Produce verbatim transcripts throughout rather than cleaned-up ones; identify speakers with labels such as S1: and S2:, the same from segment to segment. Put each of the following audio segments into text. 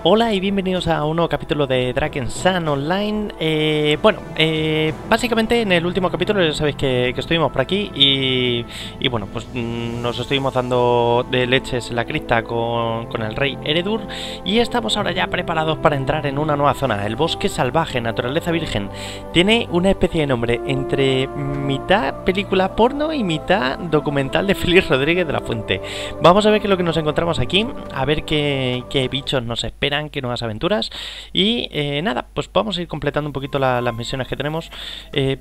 S1: Hola y bienvenidos a un nuevo capítulo de Drakensang Online. eh, Bueno, eh, básicamente en el último capítulo ya sabéis que, que estuvimos por aquí y, y bueno, pues mmm, nos estuvimos dando de leches en la cripta con, con el rey Eredur. Y estamos ahora ya preparados para entrar en una nueva zona, el bosque salvaje, naturaleza virgen. Tiene una especie de nombre entre mitad película porno y mitad documental de Félix Rodríguez de la Fuente. Vamos a ver qué es lo que nos encontramos aquí, a ver qué, qué bichos nos esperan, qué nuevas aventuras. Y eh, nada, pues vamos a ir completando un poquito la, las misiones que tenemos. eh,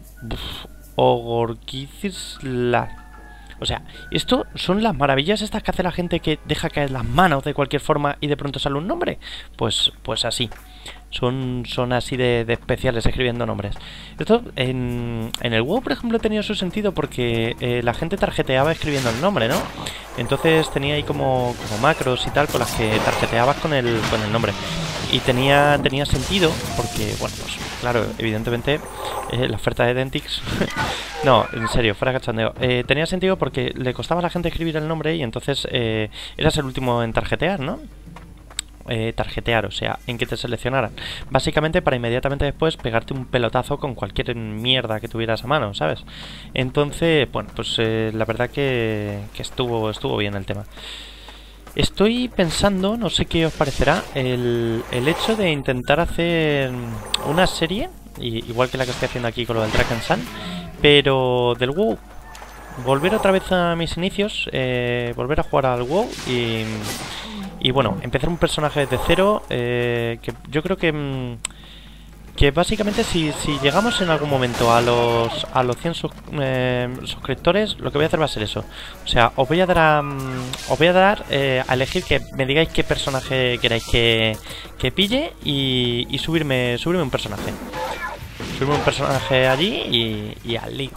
S1: Ogorkizla. O sea, esto son las maravillas estas que hace la gente que deja caer las manos de cualquier forma y de pronto sale un nombre. Pues, pues así. Son, son así de, de especiales escribiendo nombres. Esto en, en el WoW, por ejemplo, ha tenido su sentido porque eh, la gente tarjeteaba escribiendo el nombre, ¿no? Entonces tenía ahí como, como macros y tal con las que tarjeteabas con el, con el nombre. Y tenía, tenía sentido porque, bueno, pues claro, evidentemente eh, la oferta de Dentix... no, en serio, fuera cachondeo. Eh, tenía sentido porque le costaba a la gente escribir el nombre y entonces eh, eras el último en tarjetear, ¿no? Eh, tarjetear, o sea, en que te seleccionaran. Básicamente para inmediatamente después pegarte un pelotazo con cualquier mierda que tuvieras a mano, ¿sabes? Entonces, bueno, pues eh, la verdad que, que estuvo, estuvo bien el tema. Estoy pensando, no sé qué os parecerá, el, el hecho de intentar hacer una serie, y, igual que la que estoy haciendo aquí con lo del Drakensang, pero del WoW. Volver otra vez a mis inicios, eh, volver a jugar al WoW y... Y bueno, empezar un personaje desde cero, eh, que yo creo que, que básicamente si, si llegamos en algún momento a los a los cien sus, eh, suscriptores, lo que voy a hacer va a ser eso. O sea, os voy a dar a, os voy a, dar, eh, a elegir que me digáis qué personaje queráis que, que pille y, y subirme, subirme un personaje. Subirme un personaje allí y, y al lío.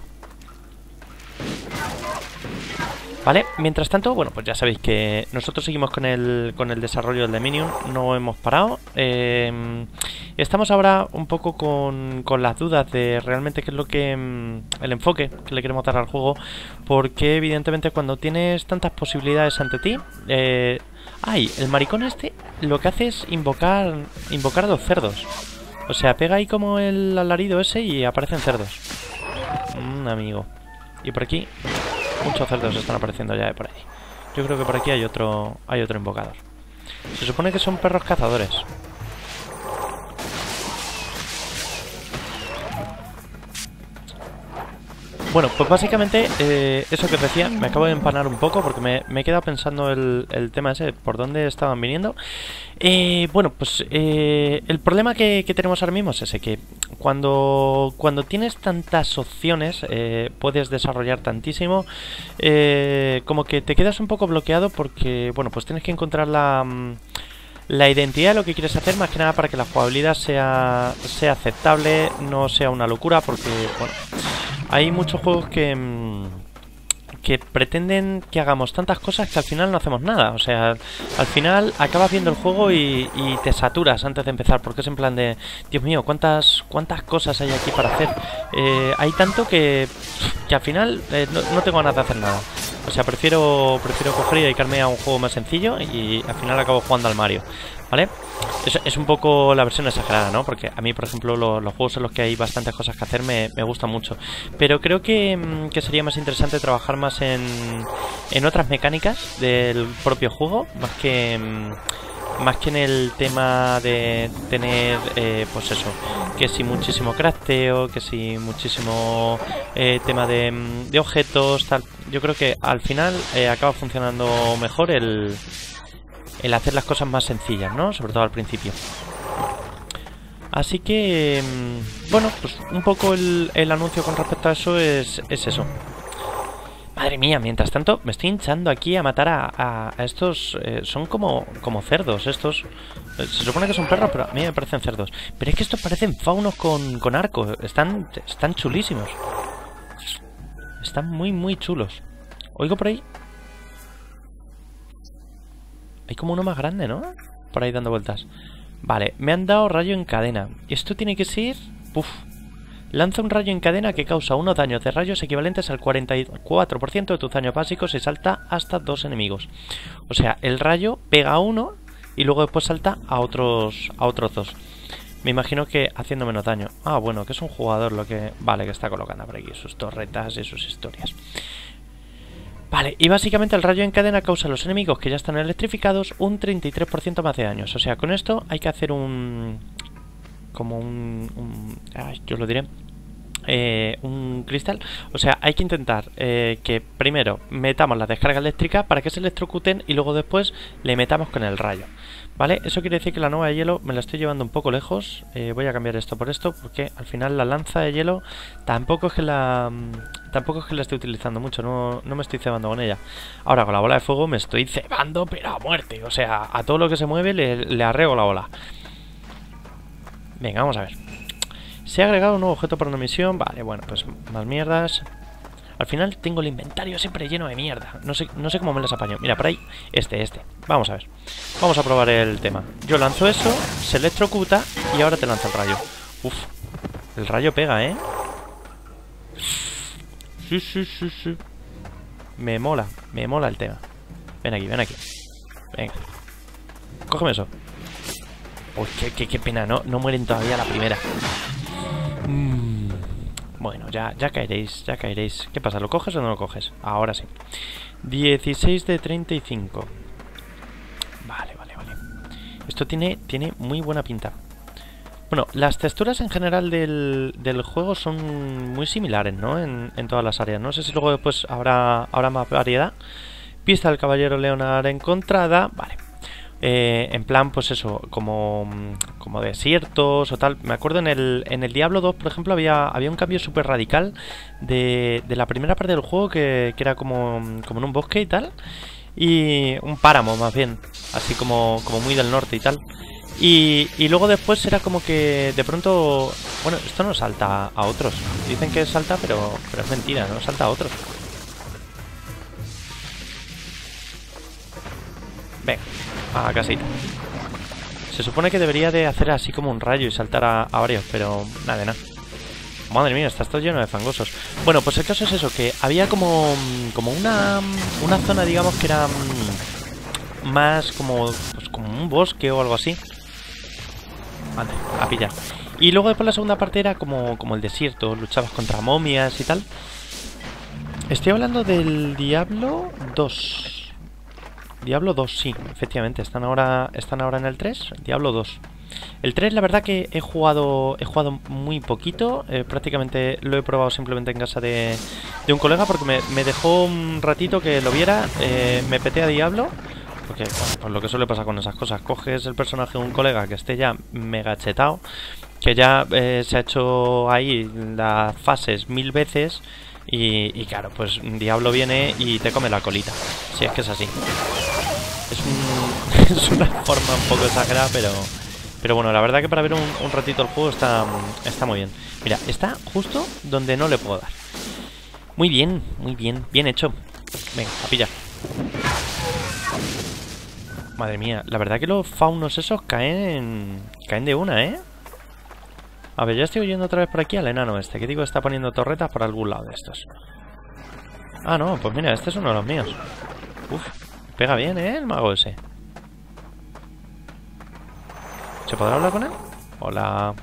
S1: Vale, mientras tanto, bueno, pues ya sabéis que nosotros seguimos con el, con el desarrollo del Dominion, no hemos parado. Eh, estamos ahora un poco con, con las dudas de realmente qué es lo que... el enfoque que le queremos dar al juego, porque evidentemente cuando tienes tantas posibilidades ante ti... Eh, ¡ay! El maricón este lo que hace es invocar, invocar a los cerdos. O sea, pega ahí como el alarido ese y aparecen cerdos. Un amigo. Y por aquí... muchos cerdos están apareciendo ya de por ahí. Yo creo que por aquí hay otro hay otro invocador. Se supone que son perros cazadores. Bueno, pues básicamente eh, eso que os decía, me acabo de empanar un poco porque me, me he quedado pensando el, el tema ese, por dónde estaban viniendo. Eh, bueno, pues eh, el problema que, que tenemos ahora mismo es ese, que cuando, cuando tienes tantas opciones, eh, puedes desarrollar tantísimo, eh, como que te quedas un poco bloqueado porque, bueno, pues tienes que encontrar la... la identidad de lo que quieres hacer, más que nada para que la jugabilidad sea, sea aceptable, no sea una locura, porque, bueno, hay muchos juegos que, que pretenden que hagamos tantas cosas que al final no hacemos nada. O sea, al final acabas viendo el juego y, y te saturas antes de empezar, porque es en plan de, Dios mío, ¿cuántas, cuántas cosas hay aquí para hacer? Eh, hay tanto que, que al final eh, no, no tengo ganas de hacer nada. O sea, prefiero prefiero coger y dedicarme a un juego más sencillo y al final acabo jugando al Mario, ¿vale? Es, es un poco la versión exagerada, ¿no? Porque a mí, por ejemplo, lo, los juegos en los que hay bastantes cosas que hacer me, me gustan mucho. Pero creo que, que sería más interesante trabajar más en, en otras mecánicas del propio juego, más que... más que en el tema de tener, eh, pues eso, que si muchísimo crafteo, que si muchísimo eh, tema de, de objetos, tal. Yo creo que al final eh, acaba funcionando mejor el, el hacer las cosas más sencillas, ¿no? Sobre todo al principio. Así que, bueno, pues un poco el, el anuncio con respecto a eso es, es eso. Madre mía, mientras tanto me estoy hinchando aquí a matar a, a, a estos... Eh, son como, como cerdos estos. Se supone que son perros, pero a mí me parecen cerdos. Pero es que estos parecen faunos con, con arco. Están, están chulísimos. Están muy, muy chulos. Oigo por ahí. Hay como uno más grande, ¿no? Por ahí dando vueltas. Vale, me han dado rayo en cadena. Esto tiene que ser... Uf. Lanza un rayo en cadena que causa unos daños de rayos equivalentes al cuarenta y cuatro por ciento de tus daños básicos y salta hasta dos enemigos. O sea, el rayo pega a uno y luego después salta a otros, a otros dos. Me imagino que haciendo menos daño. Ah, bueno, que es un jugador lo que... Vale, que está colocando por aquí sus torretas y sus historias. Vale, y básicamente el rayo en cadena causa a los enemigos que ya están electrificados un treinta y tres por ciento más de daños. O sea, con esto hay que hacer un... Como un... un ay, yo lo diré... Eh, un cristal. O sea, hay que intentar eh, que primero metamos la descarga eléctrica para que se electrocuten y luego después le metamos con el rayo. ¿Vale? Eso quiere decir que la nueva de hielo me la estoy llevando un poco lejos. eh, Voy a cambiar esto por esto porque al final la lanza de hielo tampoco es que la tampoco es que la esté utilizando mucho. No, no me estoy cebando con ella. Ahora con la bola de fuego me estoy cebando pero a muerte. O sea, a todo lo que se mueve le, le arreo la bola. Venga, vamos a ver. Se ha agregado un nuevo objeto para una misión. Vale, bueno, pues más mierdas. Al final tengo el inventario siempre lleno de mierda. No sé, no sé cómo me las apaño. Mira, por ahí, este, este. Vamos a ver. Vamos a probar el tema. Yo lanzo eso, se electrocuta y ahora te lanzo el rayo. Uf, el rayo pega, ¿eh? Sí, sí, sí, sí. Me mola, me mola el tema. Ven aquí, ven aquí. Venga. Cógeme eso. Uy, qué, qué, qué pena, no, no mueren todavía a la primera. Mm, bueno, ya, ya caeréis, ya caeréis. ¿Qué pasa? ¿Lo coges o no lo coges? Ahora sí. dieciséis de treinta y cinco. Vale, vale, vale. Esto tiene, tiene muy buena pinta. Bueno, las texturas en general del, del juego son muy similares, ¿no? En, en todas las áreas. No sé si luego después habrá, habrá más variedad. Pista del caballero Leonard encontrada. Vale. Eh, en plan, pues eso, como, como desiertos o tal. Me acuerdo en el, en el Diablo dos, por ejemplo, había, había un cambio súper radical de, de la primera parte del juego que, que era como, como en un bosque y tal. Y un páramo, más bien. Así como, como muy del norte y tal. Y, y luego después era como que de pronto... Bueno, esto no salta a otros. Dicen que salta, pero, pero es mentira, no salta a otros. Venga. A casita. Se supone que debería de hacer así como un rayo y saltar a, a varios, pero nada de nada. Madre mía, está todo lleno de fangosos. Bueno, pues el caso es eso, que había como, como una, una zona, digamos, que era más como, pues como un bosque o algo así. Vale, a pillar. Y luego después la segunda parte era como, como el desierto, luchabas contra momias y tal. Estoy hablando del Diablo dos. Diablo dos, sí, efectivamente, están ahora, están ahora en el tres, Diablo dos. El tres, la verdad que he jugado he jugado muy poquito, eh, prácticamente lo he probado simplemente en casa de, de un colega porque me, me dejó un ratito que lo viera, eh, me peté a Diablo, porque bueno, pues lo que suele pasar con esas cosas, coges el personaje de un colega que esté ya mega chetado, que ya eh, se ha hecho ahí las fases mil veces y, y claro, pues Diablo viene y te come la colita, si es que es así. Es, un, es una forma un poco exagerada, pero pero bueno, la verdad que para ver un, un ratito el juego está, está muy bien. Mira, está justo donde no le puedo dar. Muy bien, muy bien, bien hecho. Venga, a pillar. Madre mía, la verdad que los faunos esos caen caen de una, ¿eh? A ver, ya estoy oyendo otra vez por aquí al enano este, que digo está poniendo torretas por algún lado de estos. Ah, no, pues mira, este es uno de los míos. Uf. Pega bien, ¿eh? El mago ese. ¿Se podrá hablar con él? Hola.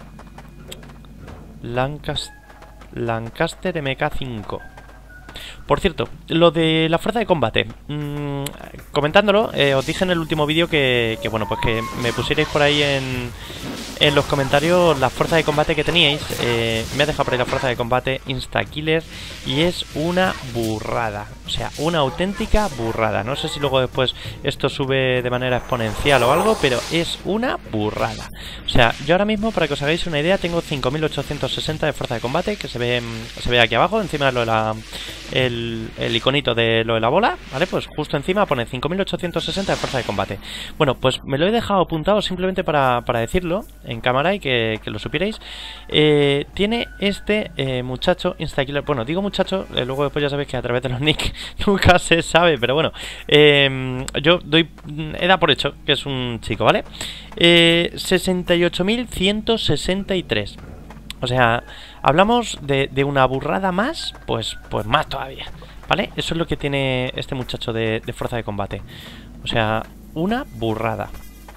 S1: Lancaster, Lancaster M K cinco. Por cierto, lo de la fuerza de combate. Mmm, comentándolo, eh, os dije en el último vídeo que, que, bueno, pues que me pusierais por ahí en, en los comentarios la fuerza de combate que teníais. Eh, me ha dejado por ahí la fuerza de combate Insta-Killer y es una burrada. O sea, una auténtica burrada. No sé si luego después esto sube de manera exponencial o algo, pero es una burrada. O sea, yo ahora mismo, para que os hagáis una idea, tengo cinco mil ochocientos sesenta de fuerza de combate, que se ve, se ve aquí abajo, encima de lo de la... El, el iconito de lo de la bola, ¿vale? Pues justo encima pone cinco mil ochocientos sesenta de fuerza de combate. Bueno, pues me lo he dejado apuntado simplemente para, para decirlo en cámara y que, que lo supierais. Eh, tiene este eh, muchacho Insta-Killer. Bueno, digo muchacho, eh, luego después ya sabéis que a través de los nick nunca se sabe, pero bueno, eh, yo doy, he dado por hecho que es un chico, ¿vale? Eh, sesenta y ocho mil ciento sesenta y tres. O sea, hablamos de, de una burrada más, pues, pues más todavía, ¿vale? Eso es lo que tiene este muchacho de, de fuerza de combate. O sea, una burrada.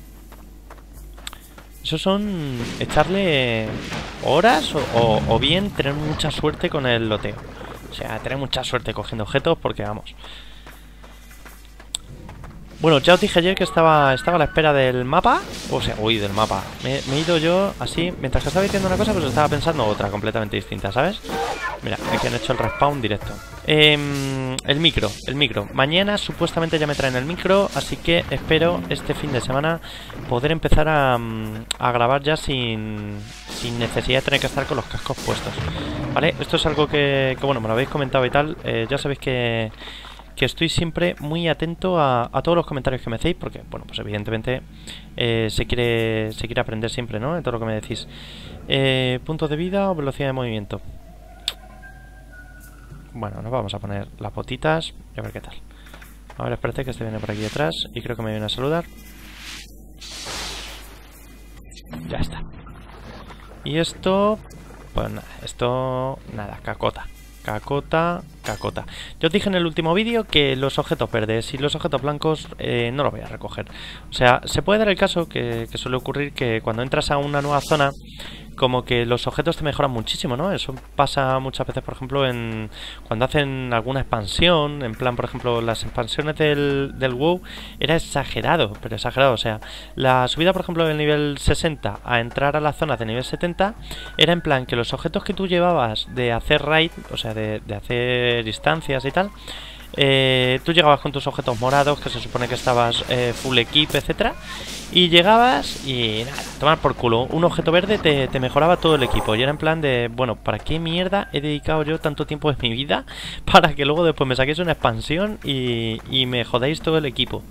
S1: Eso son echarle horas o, o, o bien tener mucha suerte con el loteo. O sea, tener mucha suerte cogiendo objetos porque vamos. Bueno, ya os dije ayer que estaba, estaba a la espera del mapa. O sea, uy, del mapa. Me, me he ido yo así. Mientras que estaba diciendo una cosa, pues estaba pensando otra completamente distinta, ¿sabes? Mira, aquí han hecho el respawn directo. Eh, el micro, el micro. Mañana supuestamente ya me traen el micro. Así que espero este fin de semana poder empezar a, a grabar ya sin, sin necesidad de tener que estar con los cascos puestos. ¿Vale? Esto es algo que, que bueno, me lo habéis comentado y tal. Eh, ya sabéis que... que estoy siempre muy atento a, a todos los comentarios que me hacéis, porque, bueno, pues evidentemente eh, se quiere se quiere aprender siempre, ¿no? En todo lo que me decís. Eh, puntos de vida o velocidad de movimiento. Bueno, nos vamos a poner las botitas y a ver qué tal. A ver, espérate que este viene por aquí detrás y creo que me viene a saludar. Ya está. Y esto... pues nada, esto... nada, cacota. Cacota, cacota. Yo os dije en el último vídeo que los objetos verdes y los objetos blancos eh, no los voy a recoger. O sea, se puede dar el caso que, que suele ocurrir que cuando entras a una nueva zona, como que los objetos te mejoran muchísimo, ¿no? Eso pasa muchas veces, por ejemplo, en cuando hacen alguna expansión. En plan, por ejemplo, las expansiones del, del WoW era exagerado, pero exagerado. O sea, la subida, por ejemplo, del nivel sesenta a entrar a las zonas de nivel setenta era en plan que los objetos que tú llevabas de hacer raid, o sea, de, de hacer instancias y tal, eh, tú llegabas con tus objetos morados, que se supone que estabas eh, full equip, etcétera, y llegabas y nada, tomar por culo. Un objeto verde te, te mejoraba todo el equipo. Y era en plan de, bueno, ¿para qué mierda he dedicado yo tanto tiempo de mi vida para que luego después me saquéis una expansión y, y me jodáis todo el equipo?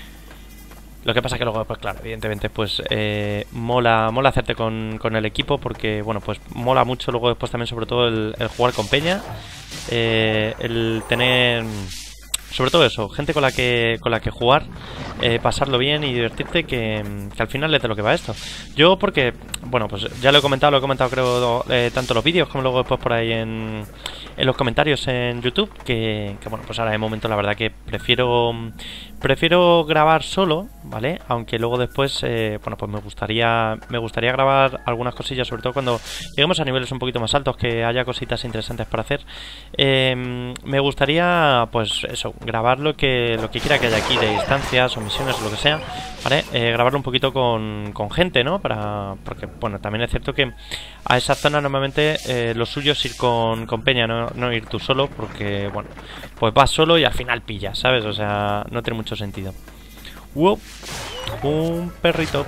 S1: Lo que pasa que luego, pues claro, evidentemente, pues eh, mola, mola hacerte con, con el equipo porque, bueno, pues mola mucho luego después también, sobre todo, el, el jugar con peña, eh, el tener, sobre todo eso, gente con la que con la que jugar, eh, pasarlo bien y divertirte, que, que al final es de lo que va esto. Yo porque, bueno, pues ya lo he comentado, lo he comentado creo eh, tanto en los vídeos como luego después por ahí en, en los comentarios en YouTube, que, que bueno, pues ahora de momento la verdad que prefiero prefiero grabar solo, ¿vale? Aunque luego después, eh, bueno, pues me gustaría me gustaría grabar algunas cosillas, sobre todo cuando lleguemos a niveles un poquito más altos, que haya cositas interesantes para hacer. Eh, me gustaría, pues eso, grabar lo que lo que quiera que haya aquí de instancias o misiones o lo que sea, ¿vale? Eh, grabarlo un poquito con, con gente, ¿no? Para, porque, bueno, también es cierto que a esa zona normalmente eh, lo suyo es ir con, con peña, no, no ir tú solo, porque, bueno, pues vas solo y al final pillas, ¿sabes? O sea, no tiene mucho sentido. ¡Wow! Un perrito.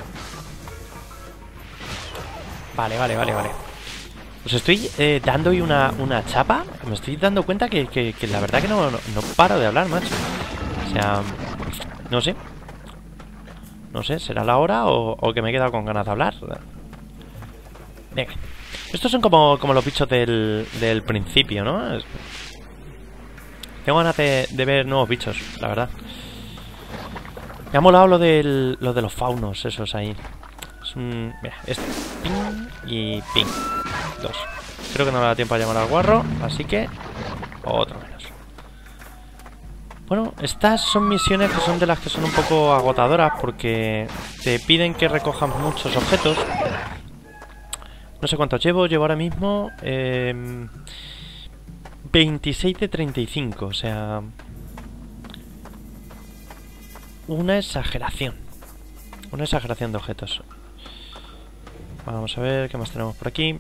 S1: Vale, vale, vale, vale. Os estoy eh, dando hoy una, una chapa. Me estoy dando cuenta que, que, que la verdad que no, no, no paro de hablar, macho. O sea, no sé. No sé, ¿será la hora o, o que me he quedado con ganas de hablar? Venga. Estos son como, como los bichos del, del principio, ¿no? Tengo ganas de, de ver nuevos bichos, la verdad. Me ha molado lo, del, lo de los faunos, esos ahí. Es un... Mira, este. Ping y ping. Dos. Creo que no me da tiempo a llamar al guarro, así que... otro menos. Bueno, estas son misiones que son de las que son un poco agotadoras, porque te piden que recojas muchos objetos. No sé cuántos llevo, llevo ahora mismo eh, veintiséis de treinta y cinco, o sea, una exageración. Una exageración de objetos. Vamos a ver qué más tenemos por aquí.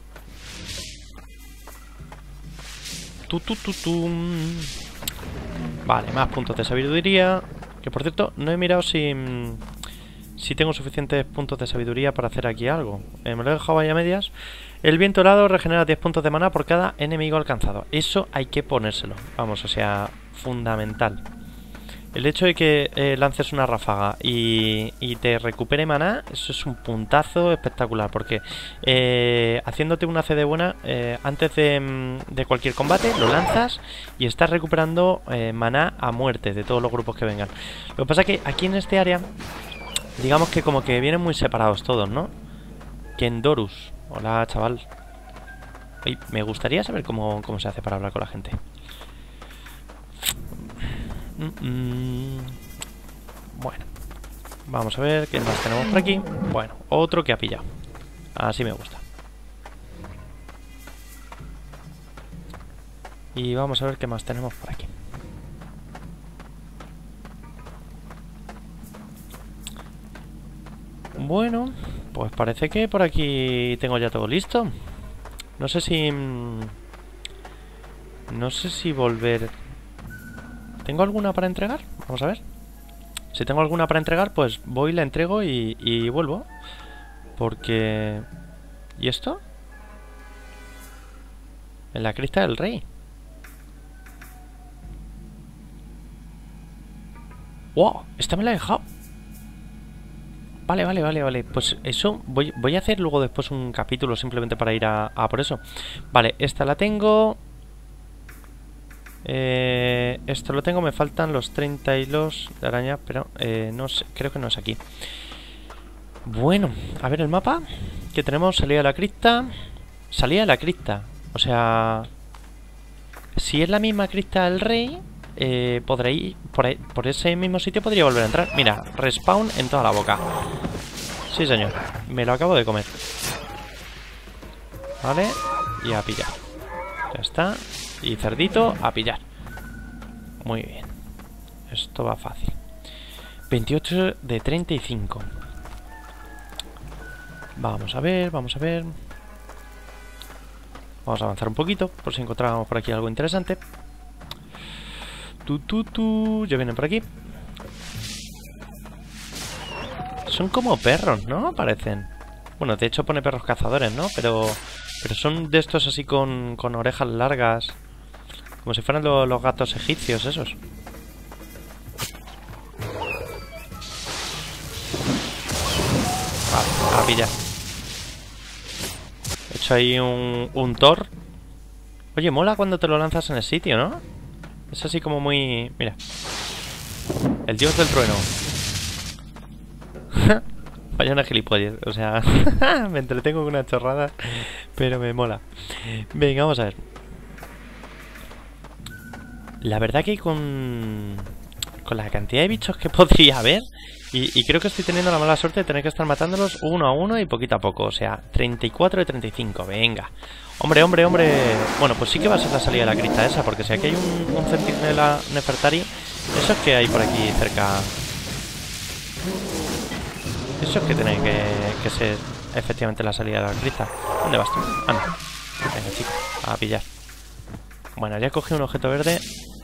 S1: Tu, tu, tu, tu. Vale, más puntos de sabiduría. Que por cierto, no he mirado si... si tengo suficientes puntos de sabiduría para hacer aquí algo. Eh, me lo he dejado ahí a medias. El viento helado regenera diez puntos de maná por cada enemigo alcanzado. Eso hay que ponérselo. Vamos, o sea, fundamental. El hecho de que eh, lances una ráfaga y, y te recupere maná, eso es un puntazo espectacular. Porque eh, haciéndote una C D buena, eh, antes de, de cualquier combate, lo lanzas y estás recuperando eh, maná a muerte de todos los grupos que vengan. Lo que pasa es que aquí en este área... digamos que como que vienen muy separados todos, ¿no? Kendorus. Hola, chaval. Oye, me gustaría saber cómo, cómo se hace para hablar con la gente. Mm -mm. Bueno. Vamos a ver qué más tenemos por aquí. Bueno, otro que ha pillado. Así me gusta. Y vamos a ver qué más tenemos por aquí. Bueno, pues parece que por aquí tengo ya todo listo. No sé si... No sé si volver... ¿Tengo alguna para entregar? Vamos a ver. Si tengo alguna para entregar, pues voy, la entrego y, y vuelvo. Porque... ¿Y esto? En la crista del rey. ¡Wow! Esta me la he dejado. Vale, vale, vale, vale. Pues eso voy, voy a hacer luego después un capítulo simplemente para ir a, a por eso. Vale, esta la tengo. Eh, esto lo tengo, me faltan los treinta hilos de araña, pero eh, no sé, creo que no es aquí. Bueno, a ver el mapa. Que tenemos salida de la cripta. Salida de la cripta. O sea, si es la misma cripta del rey, eh, podré ir por, ahí, por ese mismo sitio, podría volver a entrar. Mira, respawn en toda la boca. Sí, señor, me lo acabo de comer. Vale, y a pillar. Ya está. Y cerdito, a pillar. Muy bien. Esto va fácil. veintiocho de treinta y cinco. Vamos a ver, vamos a ver. Vamos a avanzar un poquito, por si encontramos por aquí algo interesante. Tu, tu, tu. Ya vienen por aquí. Son como perros, ¿no? Parecen. Bueno, de hecho pone perros cazadores, ¿no? Pero, pero son de estos así con, con orejas largas. Como si fueran lo, los gatos egipcios esos. Vale, a pillar. He hecho ahí un, un Thor. Oye, mola cuando te lo lanzas en el sitio, ¿no? Es así como muy... Mira. El dios del trueno. Vaya una gilipollas. O sea, me entretengo con una chorrada, pero me mola. Venga, vamos a ver. La verdad que con... Con la cantidad de bichos que podría haber... Y, y creo que estoy teniendo la mala suerte de tener que estar matándolos uno a uno y poquito a poco. O sea, treinta y cuatro de treinta y cinco. Venga. Hombre, hombre, hombre. Bueno, pues sí que va a ser la salida de la cripta esa. Porque si aquí hay un, un centinela Nefertari, eso es que hay por aquí cerca. Eso es que tiene que, que ser efectivamente la salida de la cripta. ¿Dónde vas tú? Ah, no. Venga, chico. A pillar. Bueno, ya cogí un objeto verde.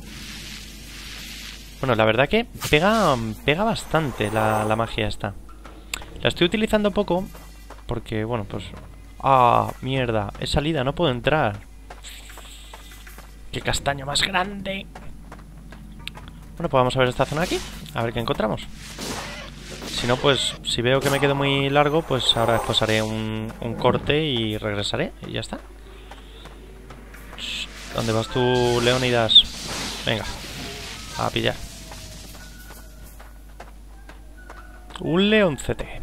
S1: Bueno, la verdad que pega, pega bastante la, la magia esta. La estoy utilizando poco porque, bueno, pues... ¡Ah, mierda! Es salida, no puedo entrar. ¡Qué castaño más grande! Bueno, pues vamos a ver esta zona aquí. A ver qué encontramos. Si no, pues, si veo que me quedo muy largo, pues ahora después haré un, un corte y regresaré. Y ya está. ¿Dónde vas tú, Leonidas? Venga, a pillar. Un leoncete.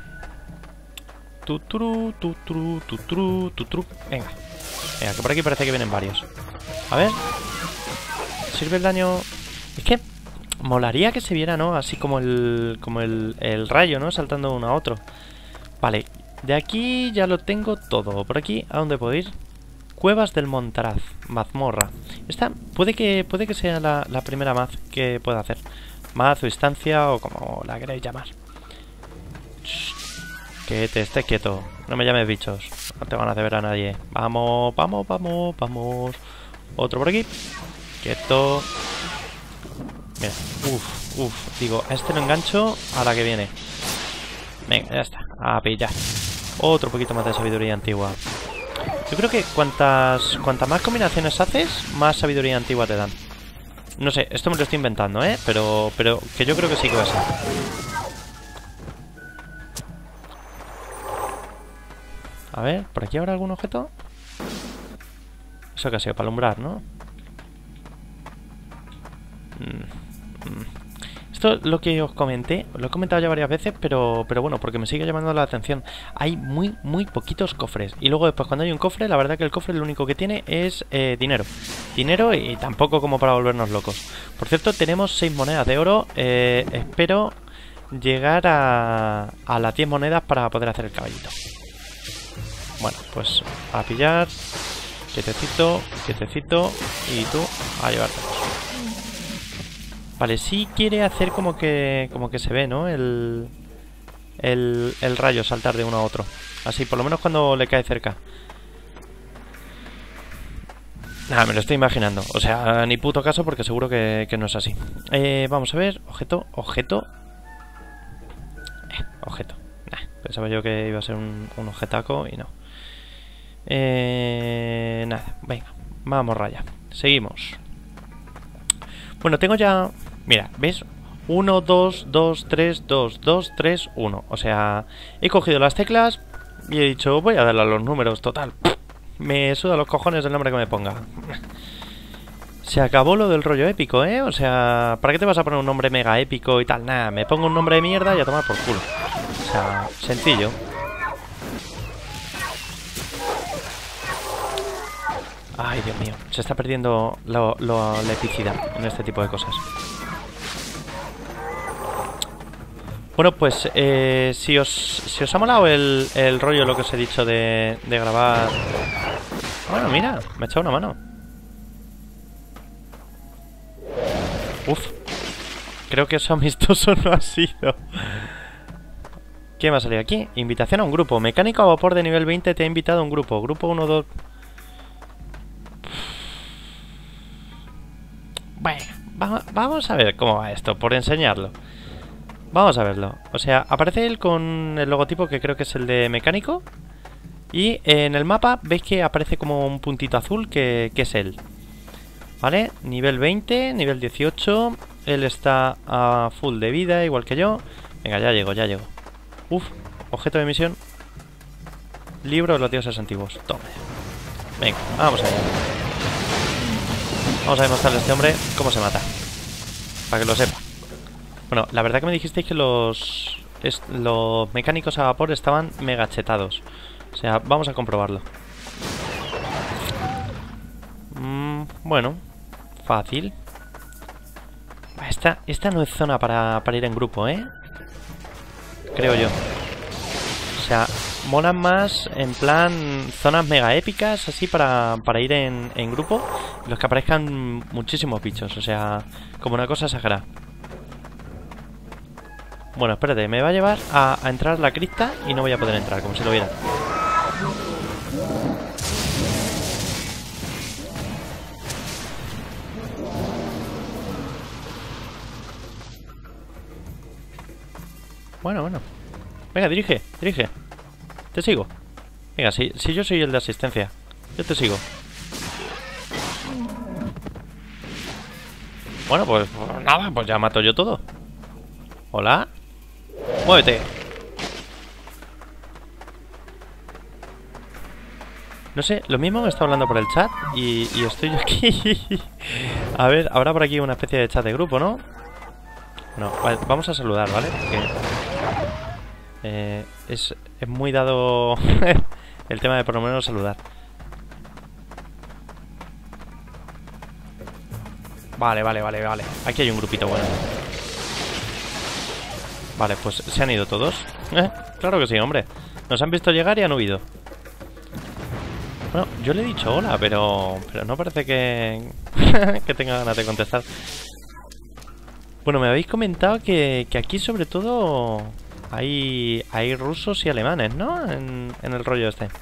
S1: Tuturu, tuturu, tuturu, tuturu. Venga. Venga, que por aquí parece que vienen varios. A ver. ¿Sirve el daño? Es que molaría que se viera, ¿no? Así como el como el, el rayo, ¿no? Saltando de uno a otro. Vale. De aquí ya lo tengo todo. Por aquí, ¿a dónde puedo ir? Cuevas del Montaraz. Mazmorra. Esta puede que, puede que sea la, la primera maz que pueda hacer. Maz o instancia o como la queréis llamar. Que te estés quieto. No me llames bichos. No te van a hacer ver a nadie. Vamos, vamos, vamos, vamos. Otro por aquí. Quieto. Mira. Uf, uf. Digo, a este lo engancho a la que viene. Venga, ya está. A pillar. Otro poquito más de sabiduría antigua. Yo creo que cuantas, cuantas más combinaciones haces, más sabiduría antigua te dan. No sé, esto me lo estoy inventando, ¿eh? Pero, pero que yo creo que sí que va a ser. A ver, ¿por aquí habrá algún objeto? Eso que ha sido para alumbrar, ¿no? Mm, mm. Esto es lo que os comenté, lo he comentado ya varias veces, pero, pero bueno, porque me sigue llamando la atención. Hay muy, muy poquitos cofres. Y luego después cuando hay un cofre, la verdad que el cofre lo único que tiene es eh, dinero. Dinero y tampoco como para volvernos locos. Por cierto, tenemos seis monedas de oro. Eh, espero llegar a, a las diez monedas para poder hacer el caballito. Bueno, pues a pillar. Quietecito, quietecito. Y tú a llevártelos. Vale, sí quiere hacer como que como que se ve, ¿no? El, el, el rayo saltar de uno a otro. Así, por lo menos cuando le cae cerca. Nada, me lo estoy imaginando. O sea, ni puto caso porque seguro que, que no es así. Eh, vamos a ver. Objeto, objeto. Eh, objeto. Nah, pensaba yo que iba a ser un, un objetaco y no. Eh, nada, venga. Vamos raya. Seguimos. Bueno, tengo ya... Mira, ¿ves? uno, dos, dos, tres, dos, dos, tres, uno. O sea, he cogido las teclas y he dicho, voy a darle a los números, total. Me suda los cojones el nombre que me ponga. Se acabó lo del rollo épico, ¿eh? O sea, ¿para qué te vas a poner un nombre mega épico y tal? Nada, me pongo un nombre de mierda y a tomar por culo. O sea, sencillo. Ay, Dios mío, se está perdiendo lo, lo, la epicidad en este tipo de cosas. Bueno, pues eh, si, os, si os ha molado el, el rollo, lo que os he dicho de, de grabar... Bueno, mira, me ha echado una mano. Uf, creo que eso amistoso no ha sido. ¿Qué me ha salido aquí? Invitación a un grupo. Mecánico a vapor de nivel veinte te ha invitado a un grupo. Grupo uno, dos... Bueno, va, vamos a ver cómo va esto, por enseñarlo. Vamos a verlo. O sea, aparece él con el logotipo que creo que es el de mecánico. Y en el mapa veis que aparece como un puntito azul que, que es él. ¿Vale? Nivel veinte, nivel dieciocho. Él está a full de vida, igual que yo. Venga, ya llego, ya llego. Uf, objeto de misión. Libro de los dioses antiguos. Toma. Venga, vamos allá. Vamos a demostrarle a este hombre cómo se mata. Para que lo sepa. Bueno, la verdad que me dijisteis que los, es, los mecánicos a vapor estaban mega chetados. O sea, vamos a comprobarlo. Mm, bueno, fácil. Esta, esta no es zona para, para ir en grupo, ¿eh? Creo yo. O sea, molan más en plan zonas mega épicas, así para, para ir en, en grupo. Los que aparezcan muchísimos bichos, o sea, como una cosa exagerada. Bueno, espérate, me va a llevar a, a entrar la cripta y no voy a poder entrar, como si lo viera. Bueno, bueno. Venga, dirige, dirige. Te sigo. Venga, si, si yo soy el de asistencia, yo te sigo. Bueno, pues, pues nada, pues ya mato yo todo. Hola. Muévete. No sé, lo mismo me está hablando por el chat y, y estoy yo aquí. A ver, habrá por aquí una especie de chat de grupo, ¿no? No, vale, vamos a saludar, ¿vale? Porque eh, es, es muy dado el tema de por lo menos saludar. Vale, vale, vale, vale. Aquí hay un grupito bueno. Vale, pues se han ido todos. Eh, claro que sí, hombre. Nos han visto llegar y han huido. Bueno, yo le he dicho hola, pero pero no parece que, que tenga ganas de contestar. Bueno, me habéis comentado que, que aquí sobre todo hay, hay rusos y alemanes, ¿no? En, en el rollo este.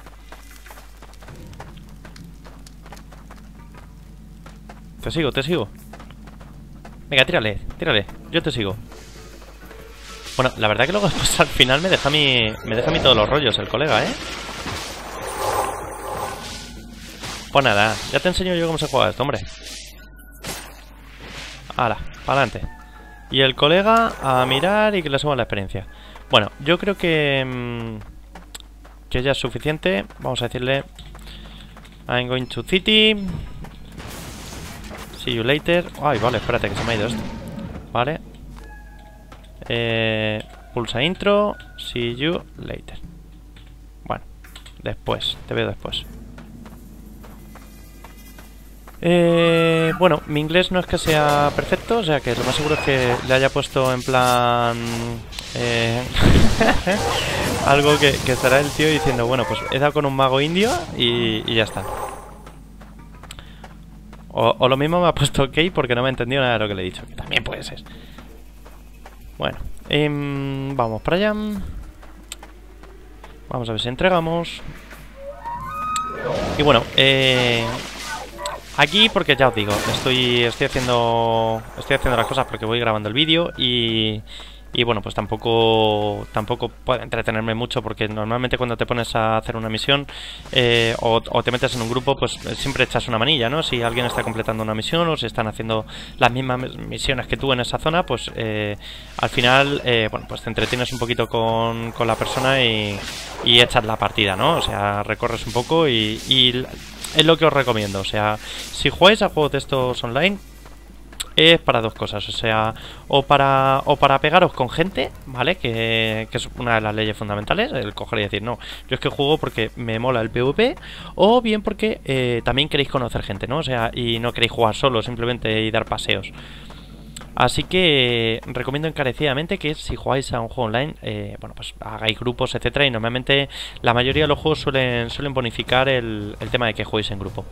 S1: Te sigo, te sigo. Venga, tírale, tírale. Yo te sigo. Bueno, la verdad que luego después al final me deja a mí, me deja a mí todos los rollos el colega, ¿eh? Pues nada, ya te enseño yo cómo se juega esto, hombre. Hala, para adelante. Y el colega a mirar y que le suba la experiencia. Bueno, yo creo que mmm, que ya es suficiente. Vamos a decirle I'm going to city. See you later. Ay, vale, espérate que se me ha ido esto. Vale. Eh, pulsa intro. See you later. Bueno, después, te veo después. Eh, bueno, mi inglés no es que sea perfecto, o sea que lo más seguro es que le haya puesto en plan Eh, algo que, que estará el tío diciendo, bueno, pues he dado con un mago indio y, y ya está. O, o lo mismo me ha puesto ok porque no me ha entendido nada de lo que le he dicho, que también puede ser. Bueno, eh, vamos para allá. Vamos a ver si entregamos. Y bueno, eh, aquí porque ya os digo, estoy, estoy haciendo estoy haciendo las cosas porque voy grabando el vídeo y... Y bueno, pues tampoco tampoco puedo entretenerme mucho porque normalmente cuando te pones a hacer una misión eh, o, o te metes en un grupo, pues siempre echas una manilla, ¿no? Si alguien está completando una misión o si están haciendo las mismas misiones que tú en esa zona, pues eh, al final, eh, bueno, pues te entretienes un poquito con, con la persona y, y echas la partida, ¿no? O sea, recorres un poco y, y es lo que os recomiendo. O sea, si jugáis a juegos de estos online, es para dos cosas, o sea, o para o para pegaros con gente, ¿vale? Que, que es una de las leyes fundamentales, el coger y decir, no, yo es que juego porque me mola el PvP, o bien porque eh, también queréis conocer gente, ¿no? O sea, y no queréis jugar solo, simplemente y dar paseos. Así que recomiendo encarecidamente que si jugáis a un juego online, eh, bueno, pues hagáis grupos, etcétera. Y normalmente la mayoría de los juegos suelen, suelen bonificar el, el tema de que juguéis en grupo.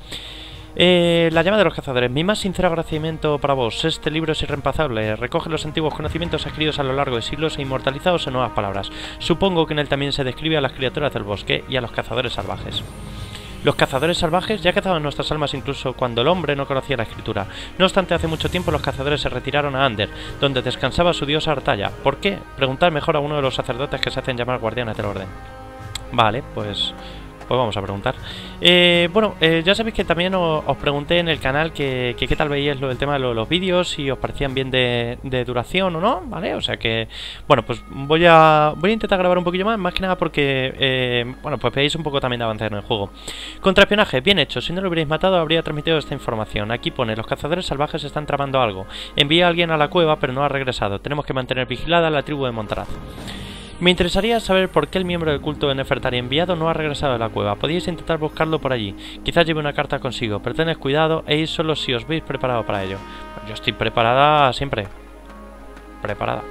S1: Eh, la llama de los cazadores. Mi más sincero agradecimiento para vos. Este libro es irreemplazable. Recoge los antiguos conocimientos adquiridos a lo largo de siglos e inmortalizados en nuevas palabras. Supongo que en él también se describe a las criaturas del bosque y a los cazadores salvajes. Los cazadores salvajes ya cazaban nuestras almas incluso cuando el hombre no conocía la escritura. No obstante, hace mucho tiempo los cazadores se retiraron a Ander, donde descansaba su diosa Artaya. ¿Por qué? Preguntad mejor a uno de los sacerdotes que se hacen llamar guardianes del orden. Vale, pues... Pues vamos a preguntar. Eh, bueno, eh, ya sabéis que también os, os pregunté en el canal que, que qué tal veíais lo del tema de lo, los vídeos, si os parecían bien de, de duración o no, ¿vale? O sea que, bueno, pues voy a voy a intentar grabar un poquillo más, más que nada porque, eh, bueno, pues veáis un poco también de avanzar en el juego. Contraespionaje, bien hecho. Si no lo hubierais matado, habría transmitido esta información. Aquí pone, los cazadores salvajes están tramando algo. Envía a alguien a la cueva, pero no ha regresado. Tenemos que mantener vigilada a la tribu de Montaraz. Me interesaría saber por qué el miembro del culto de Nefertari enviado no ha regresado a la cueva. Podéis intentar buscarlo por allí. Quizás lleve una carta consigo, pero tened cuidado e id solo si os veis preparado para ello. Yo estoy preparada siempre. Preparada.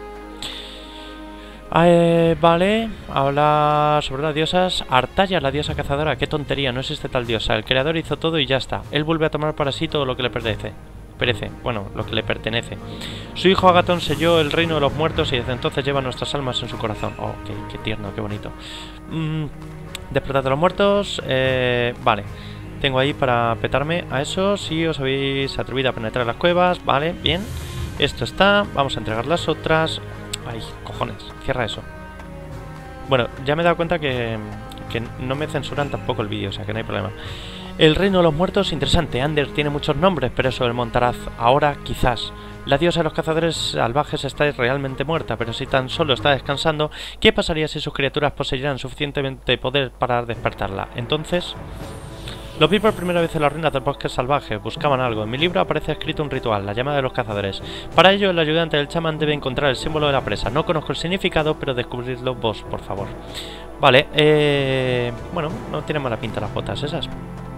S1: Eh, vale, habla sobre las diosas. Artaya, la diosa cazadora. Qué tontería, no existe tal diosa. El creador hizo todo y ya está. Él vuelve a tomar para sí todo lo que le pertenece. Perece, bueno, lo que le pertenece. Su hijo Agatón selló el reino de los muertos y desde entonces lleva nuestras almas en su corazón. Oh, qué, qué tierno, qué bonito. Mm, Despertar de los muertos. Eh, vale, tengo ahí para petarme a eso. Si os habéis atrevido a penetrar las cuevas. Vale, bien. Esto está. Vamos a entregar las otras. Ay, cojones, cierra eso. Bueno, ya me he dado cuenta que, que no me censuran tampoco el vídeo, o sea que no hay problema. El reino de los muertos, interesante. Ander tiene muchos nombres, pero eso del Montaraz, ahora quizás. La diosa de los cazadores salvajes está realmente muerta, pero si tan solo está descansando, ¿qué pasaría si sus criaturas poseyeran suficientemente poder para despertarla? Entonces... Los vi por primera vez en las ruinas del bosque salvaje, buscaban algo. En mi libro aparece escrito un ritual, la llama de los cazadores. Para ello, el ayudante del chamán debe encontrar el símbolo de la presa. No conozco el significado, pero descubridlo vos, por favor. Vale, eh... bueno, no tienen mala pinta las botas esas.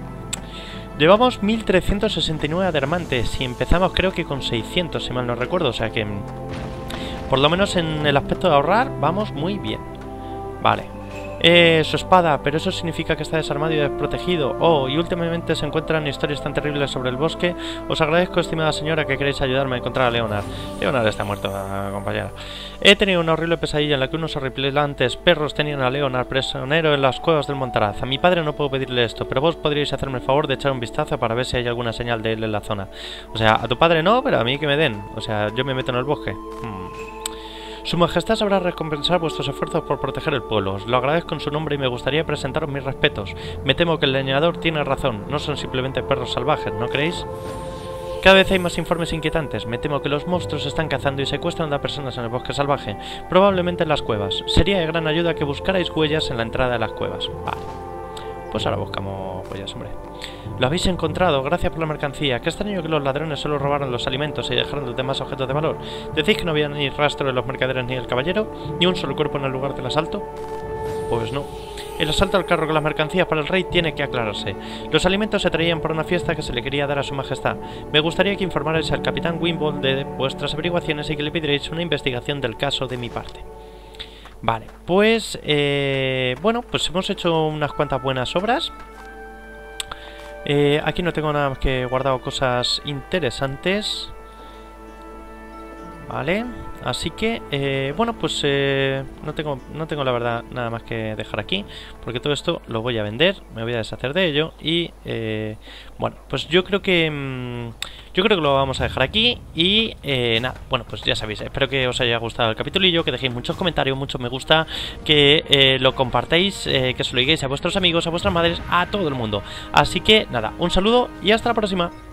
S1: Llevamos mil trescientos sesenta y nueve adermantes y empezamos creo que con seiscientos, si mal no recuerdo. O sea que, por lo menos en el aspecto de ahorrar, vamos muy bien. Vale. Eh, su espada, pero eso significa que está desarmado y desprotegido. Oh, y últimamente se encuentran historias tan terribles sobre el bosque. Os agradezco, estimada señora, que queréis ayudarme a encontrar a Leonard. Leonard está muerto, compañera. He tenido una horrible pesadilla en la que unos horripilantes perros tenían a Leonard prisionero en las cuevas del Montaraz. A mi padre no puedo pedirle esto, pero vos podríais hacerme el favor de echar un vistazo para ver si hay alguna señal de él en la zona. O sea, a tu padre no, pero a mí que me den. O sea, yo me meto en el bosque. Hmm. Su majestad sabrá recompensar vuestros esfuerzos por proteger el pueblo. Os lo agradezco en su nombre y me gustaría presentaros mis respetos. Me temo que el leñador tiene razón. No son simplemente perros salvajes, ¿no creéis? Cada vez hay más informes inquietantes. Me temo que los monstruos están cazando y secuestran a personas en el bosque salvaje. Probablemente en las cuevas. Sería de gran ayuda que buscarais huellas en la entrada de las cuevas. Vale. Pues ahora buscamos huellas, hombre. Lo habéis encontrado, gracias por la mercancía. Qué extraño que los ladrones solo robaron los alimentos y dejaron los demás objetos de valor. ¿Decís que no había ni rastro de los mercaderes ni del caballero? ¿Ni un solo cuerpo en el lugar del asalto? Pues no. El asalto al carro con las mercancías para el rey tiene que aclararse. Los alimentos se traían por una fiesta que se le quería dar a su majestad. Me gustaría que informarais al capitán Wimble de vuestras averiguaciones y que le pidierais una investigación del caso de mi parte. Vale, pues eh, bueno, pues hemos hecho unas cuantas buenas obras. eh, Aquí no tengo nada más que guardado cosas interesantes. Vale, así que, eh, bueno, pues eh, no tengo, no tengo la verdad nada más que dejar aquí, porque todo esto lo voy a vender, me voy a deshacer de ello y, eh, bueno, pues yo creo que, mmm, yo creo que lo vamos a dejar aquí y, eh, nada, bueno, pues ya sabéis, espero que os haya gustado el capitulillo, que dejéis muchos comentarios, muchos me gusta, que eh, lo compartáis, eh, que se lo digáis a vuestros amigos, a vuestras madres, a todo el mundo. Así que, nada, un saludo y hasta la próxima.